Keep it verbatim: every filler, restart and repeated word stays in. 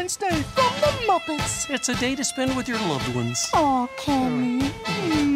Valentine's Day from the Muppets. It's a day to spend with your loved ones. Aw, Kermit.